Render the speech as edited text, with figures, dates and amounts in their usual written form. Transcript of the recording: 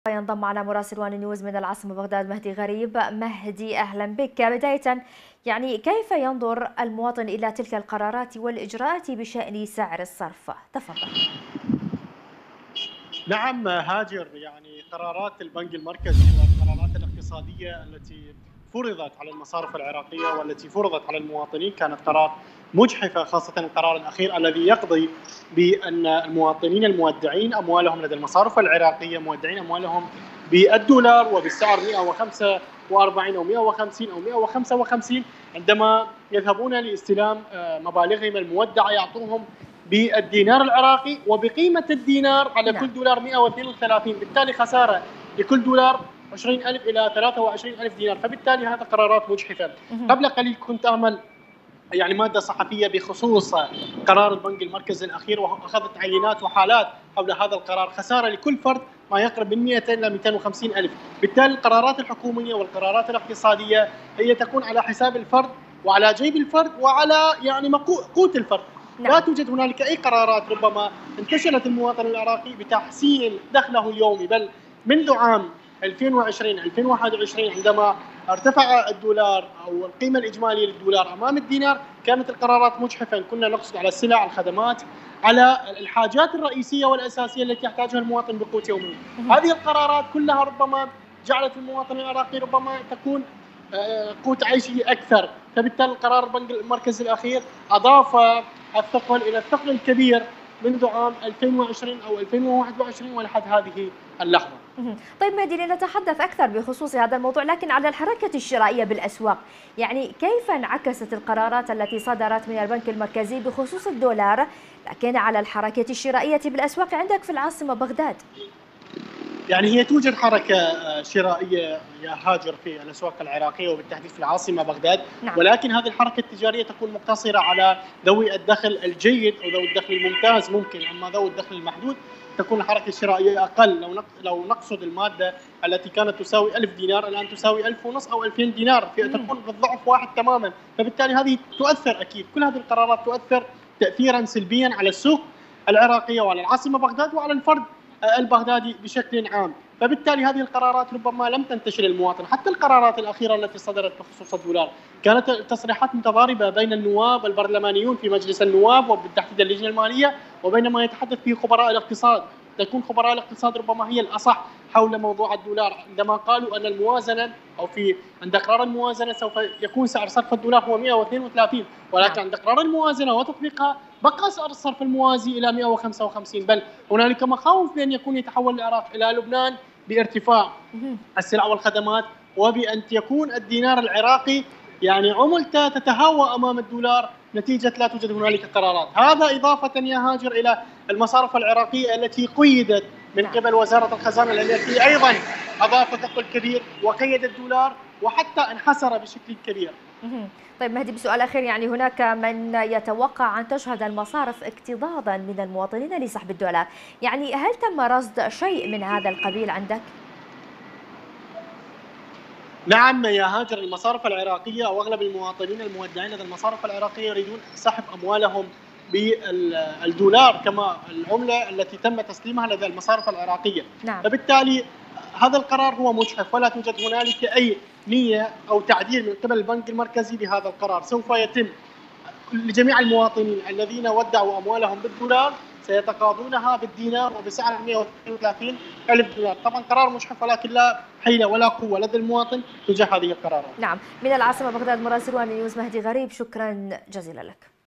ينضم معنا مراسل وان نيوز من العاصمة بغداد مهدي غريب. مهدي أهلا بك. بداية كيف ينظر المواطن إلى تلك القرارات والإجراءات بشأن سعر الصرف؟ تفضل. نعم هاجر، قرارات البنك المركزي والقرارات الاقتصادية التي فرضت على المصارف العراقية والتي فرضت على المواطنين كانت قرار مجحفة، خاصة القرار الأخير الذي يقضي بأن المواطنين المودعين أموالهم لدى المصارف العراقية مودعين أموالهم بالدولار وبالسعر 145 أو 150 أو 155، عندما يذهبون لاستلام مبالغهم المودعة يعطوهم بالدينار العراقي وبقيمة الدينار على نعم. كل دولار 132، بالتالي خسارة لكل دولار 20,000 إلى 23,000 دينار، فبالتالي هذا قرارات مجحفة. قبل قليل كنت أعمل مادة صحفية بخصوص قرار البنك المركزي الأخير، وأخذت عينات وحالات حول هذا القرار، خسارة لكل فرد ما يقرب من 200 إلى 250 ألف. بالتالي القرارات الحكومية والقرارات الاقتصادية هي تكون على حساب الفرد وعلى جيب الفرد وعلى قوت الفرد. نعم. لا توجد هنالك أي قرارات ربما انتشلت المواطن العراقي بتحسين دخله اليومي، بل منذ عام 2020 2021 عندما ارتفع الدولار أو القيمة الإجمالية للدولار أمام الدينار كانت القرارات مجحفة. كنا نقصد على السلع، الخدمات، على الحاجات الرئيسية والأساسية التي يحتاجها المواطن بقوت يومي. هذه القرارات كلها ربما جعلت المواطن العراقي ربما تكون قوت عيشه أكثر، فبالتالي قرار البنك المركزي الأخير أضاف الثقل إلى الثقل الكبير منذ عام 2020 أو 2021 ولحد هذه اللحظة. طيب مهدي، لنتحدث أكثر بخصوص هذا الموضوع، لكن على الحركة الشرائية بالأسواق، كيف انعكست القرارات التي صدرت من البنك المركزي بخصوص الدولار لكن على الحركة الشرائية بالأسواق عندك في العاصمة بغداد؟ هي توجد حركة شرائية يا هاجر في الأسواق العراقية وبالتحديد في العاصمة بغداد. نعم. ولكن هذه الحركة التجارية تكون مقتصرة على ذوي الدخل الجيد أو ذوي الدخل الممتاز ممكن، أما ذوي الدخل المحدود تكون الحركة الشرائية أقل. لو نقصد المادة التي كانت تساوي 1000 دينار الآن تساوي 1500 أو 2000 دينار، تكون بالضعف واحد تماما. فبالتالي هذه تؤثر، أكيد كل هذه القرارات تؤثر تأثيرا سلبيا على السوق العراقية وعلى العاصمة بغداد وعلى الفرد البغدادي بشكل عام. فبالتالي هذه القرارات ربما لم تنتشر المواطن. حتى القرارات الأخيرة التي صدرت بخصوص الدولار كانت تصريحات متضاربة بين النواب البرلمانيون في مجلس النواب وبالتحديد اللجنة المالية وبين ما يتحدث فيه خبراء الاقتصاد. تكون خبراء الاقتصاد ربما هي الأصح حول موضوع الدولار، عندما قالوا أن الموازنة أو عند قرار الموازنة سوف يكون سعر صرف الدولار هو 132، ولكن عند قرار الموازنة وتطبيقها بقى سعر الصرف الموازي إلى 155. بل هنالك مخاوف بأن يتحول العراق إلى لبنان بارتفاع السلع والخدمات وبأن يكون الدينار العراقي عملته تتهاوى أمام الدولار نتيجة لا توجد هنالك قرارات. هذا إضافة يا هاجر إلى المصارف العراقية التي قيدت من قبل وزارة الخزانة التي أيضا أضافت ثقل كبير وقيد الدولار وحتى انحسر بشكل كبير. طيب مهدي، بسؤال أخير، هناك من يتوقع أن تشهد المصارف اكتظاظا من المواطنين لسحب الدولار، هل تم رصد شيء من هذا القبيل عندك؟ نعم يا هاجر، المصارف العراقية أو أغلب المواطنين المودعين لدى المصارف العراقية يريدون سحب أموالهم بالدولار كما العملة التي تم تسليمها لدى المصارف العراقية. نعم. فبالتالي هذا القرار هو مجحف ولا توجد هنالك أي نية أو تعديل من قبل البنك المركزي لهذا القرار. سوف يتم لجميع المواطنين الذين ودعوا أموالهم بالدولار سيتقاضونها بالدينار وبسعر 132 ألف دولار. طبعا قرار مجحف ولكن لا حيلة ولا قوة لدى المواطن تجاه هذه القرارات. نعم. من العاصمة بغداد مراسل وان نيوز مهدي غريب، شكرا جزيلا لك.